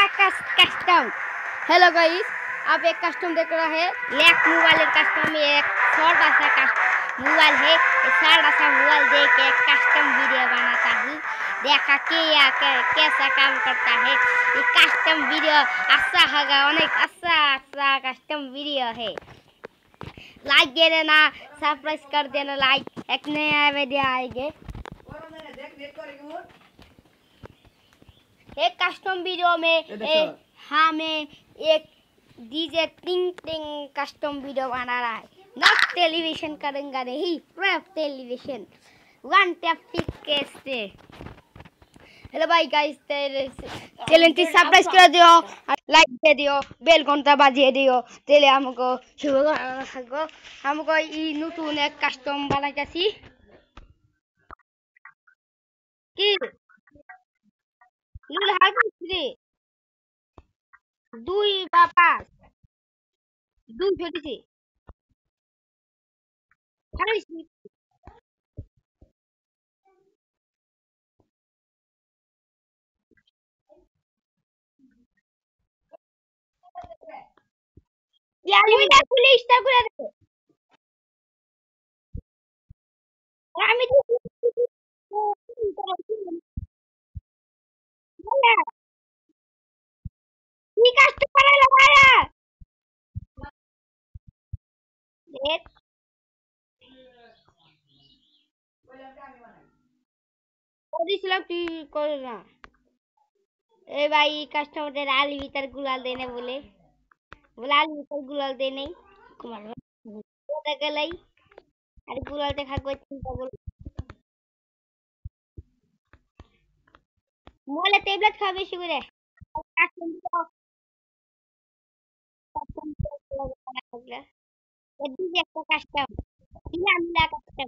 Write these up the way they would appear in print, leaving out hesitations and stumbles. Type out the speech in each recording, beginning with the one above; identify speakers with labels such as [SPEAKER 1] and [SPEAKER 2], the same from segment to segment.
[SPEAKER 1] Custom. Hello guys, आप एक custom देख रहे हैं। लैक मोबाइल कस्टम में एक छोटा सा मोबाइल है। छोटा सा मोबाइल देख के कस्टम वीडियो बनाता हूँ। देखा कैसा काम करता है। ये कस्टम वीडियो अच्छा होगा, अनेक अच्छा कस्टम वीडियो है। लाइक दे देना, सब्सक्राइब कर देना। लाइक एक नया वीडियो आएंगे। एक कस्टम वीडियो में हमें एक डीजे टिंग टिंग कस्टम वीडियो बना रहा है। नॉट टेलीविजन करूंगा, नहीं prep television one tap pick कैसे। हेलो भाई गाइस, चैनल को सब्सक्राइब कर दियो, लाइक दे दियो, बेल घंटा बजिए दियो। तेले हमको ई नतून एक कस्टम बनाइছি কি নীল হাগিছি দুই বা পাঁচ দুই ফেটেছি হাগিছি ইয়ালিটা পুলিশটা করে দে। আমি কি কাজটা করে লাগায়া দেখ দিছিলাম তুই করে না। এ ভাই কাস্টমারদের আলি ভিতর গুলাল দেনে বলে আলি ভিতর গুলাল দে নেই কুমার গেলাই আর গুলাল দেখা কই চিন্তা বল মোলে ট্যাবলেট খাবে বেশি করে এদিকে একটা কাস্টম মিলা কাস্টম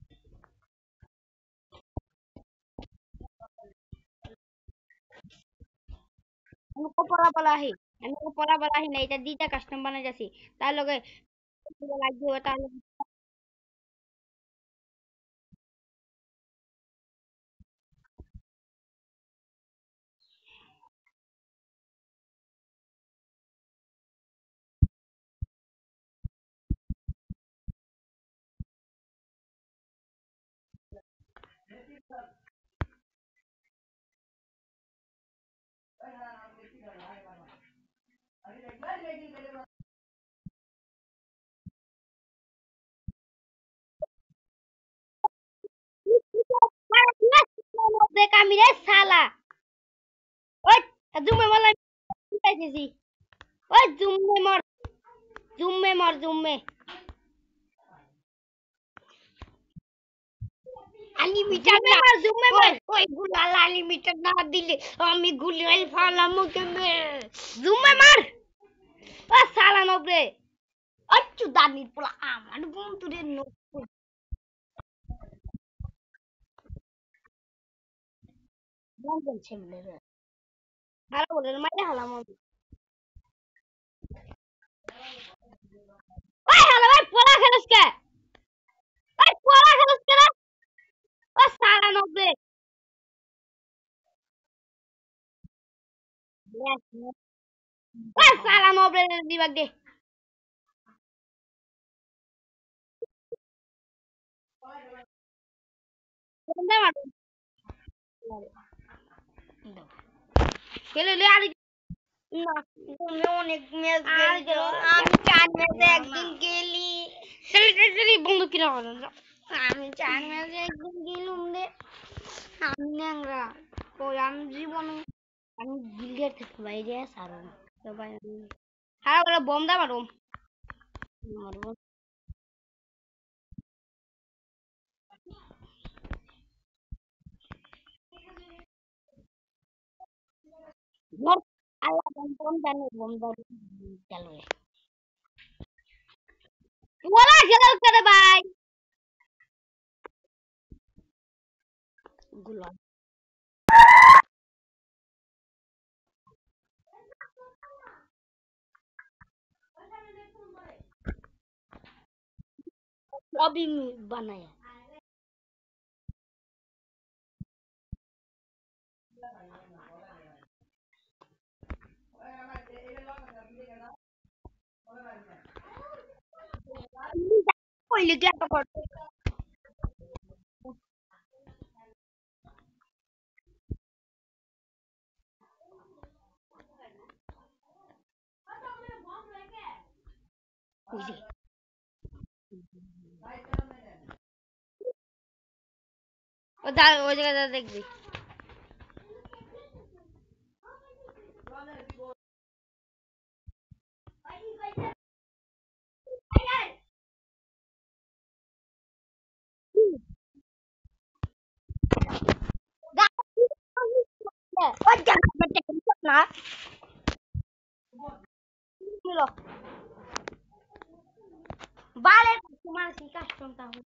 [SPEAKER 1] हमको पड़ा बला ही नहीं এটা দুইটা কাস্টম বানাই যাচ্ছি তার লগে লাগবে তার দেখ আমি রে শালা ওই জুমে বলা পাইতেছি ওই জুমে আনলিমিটেড না জুমে মর ওই গুলাল আনলিমিটেড না দিলে আমি গুলি ফালাম মুখে মে জুমে মার ও শালা নবরে অচ্ছু দানি পোলা আমার বন্ধুরে নো বন্ধন ছেলে রে ভালো বলে মাইরে হালাম ওই হালা ভাই পোলা খেলস কে ওই পোলা খেলস কে ও শালা নবরে ওই শালা নবরে দিবাক দে বন্ধা মার খেলে লে আর না তুমি অনেক ম্যাচ গেল আমি 4 ম্যাচে একদিন গেলি খেলি বন্ধু কিনা করেন আমি 4 ম্যাচে একদিন গেলুম রে আমি ন্যাংরা কই আমি জীবনে আমি গিল্ডের থেকে বাইরে সারো তো ভাই আমি হারা করে বম দা মারুম মারবো মর আল্লাহ বম জানে চালু ওলা খেলাল করে ভাই গুলা अभी बनाया কইলি তুই এত কর বুঝি ও দা ওই জায়গাটা দেখবি ওই জায়গাটা না ছিল বালে তোমার কি কাস্টম তাহলে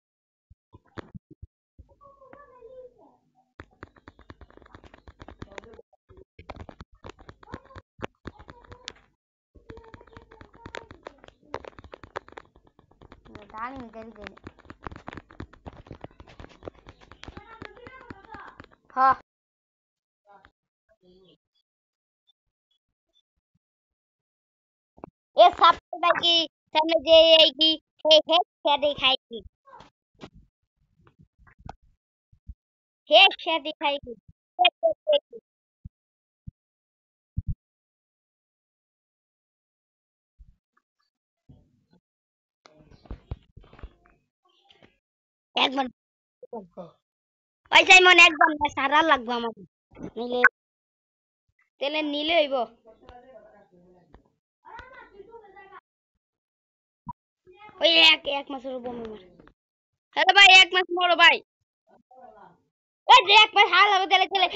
[SPEAKER 1] দাঁড়ি দেরি দেরি हाँ ये सब की समझे कि है क्या दिखाएगी है क्या दिखाएगी एक बार पैसा मन एक बार में सारा लगवा मत नीले तेले नीले होइबो ओए एक मास रो बम मार हेलो भाई एक मास मोरो भाई ए जे एक मास हाल হবে তেলে তেলে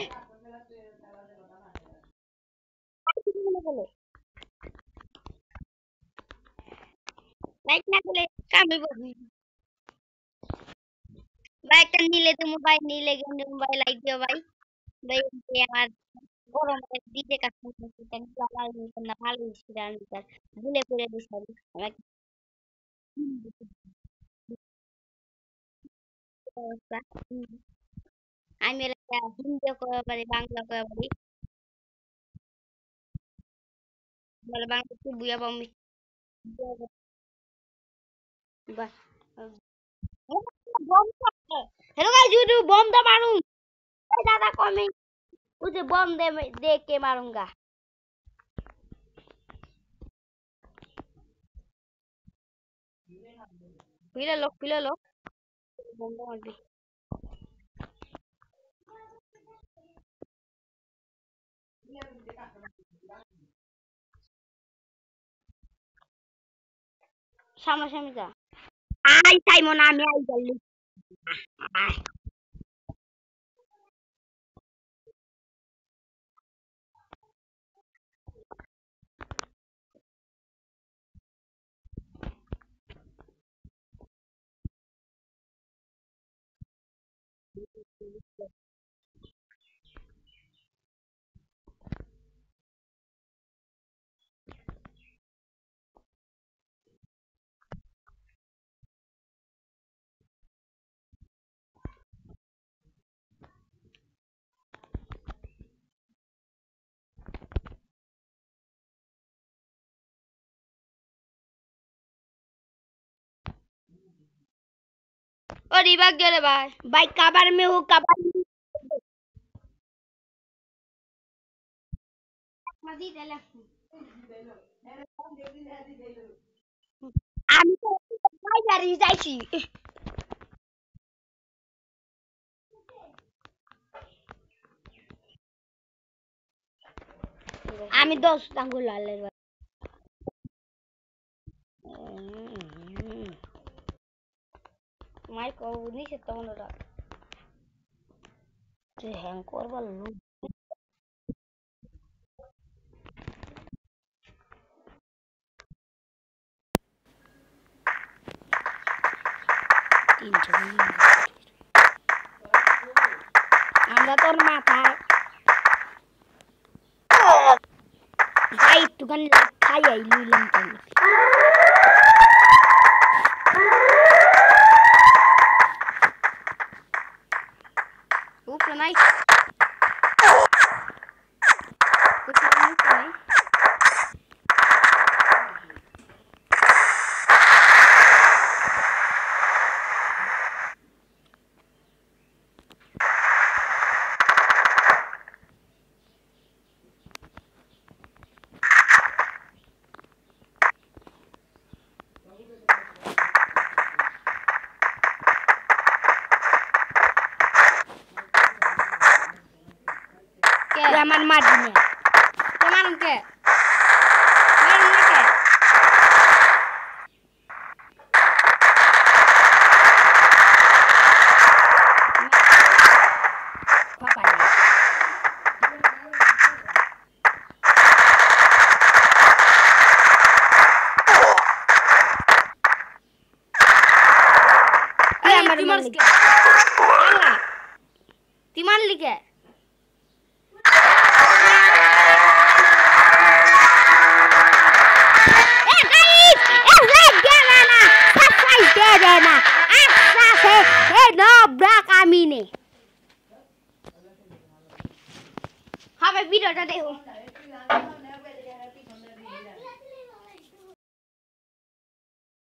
[SPEAKER 1] लाइक ना चले काम भी भाई একটা नीले तुम भाई नीले गेंदे भाई लाइक दियो भाई भाई ये আমার গরম দিতে কাজ করতে কেন চালাই না ভালো স্টুডেন্ট স্যার ভুলে পড়ে দিছি আমাকে আমি হিন্দি কয়ে পারি বাংলা কয়ে পারি বলে বাংলা একটু বুঝা পাবো বাস हेलो गाइस यूट्यूब बम तो मारूं ज्यादा कमेंट उसे बम दे देख के मारूंगा पीले लो बम तो मार दी सामने सामने जा आई साइमन আমি আই জলদি और रिबाक गए भाई भाई कबर में हो कबर मजी देले আমি তো ভাই গাড়ি যাইছি আমি 10 আঙ্গুল লালের মাইক ও নিচে তো মনটা তুই হ্যাং করবার লোক আমরা তোর মাথা ভাই একটুখানি খাই আইলুইলাম তাই উপরে নাই মারবি না তোমার কে মারুন না কে Timan like kami nih. Apa video tadi?